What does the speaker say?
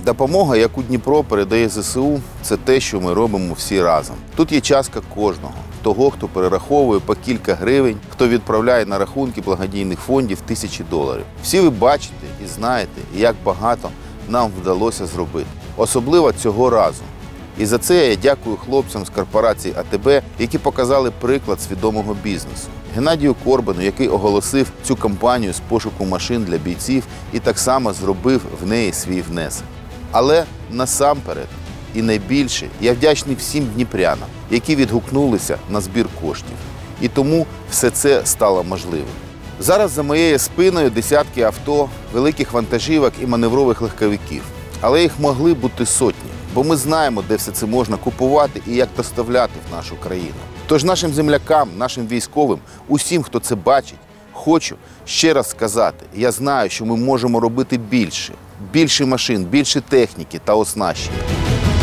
Допомога, яку Дніпро передає ЗСУ, це те, що ми робимо всі разом. Тут є частка кожного. Того, хто перераховує по кілька гривень, хто відправляє на рахунки благодійних фондів тисячі доларів. Всі ви бачите і знаєте, як багато нам вдалося зробити. Особливо цього разу. І за це я дякую хлопцям з корпорації АТБ, які показали приклад свідомого бізнесу. Геннадію Корбану, який оголосив цю кампанію з пошуку машин для бійців і так само зробив в неї свій внесок. Але насамперед і найбільше я вдячний всім дніпрянам, які відгукнулися на збір коштів. І тому все це стало можливим. Зараз за моєю спиною десятки авто, великих вантажівок і маневрових легковиків. Але їх могли бути сотні, бо ми знаємо, де все це можна купувати і як доставляти в нашу країну. Тож нашим землякам, нашим військовим, усім, хто це бачить, хочу ще раз сказати, я знаю, що ми можемо робити більше. Більше машин, більше техніки та оснащення.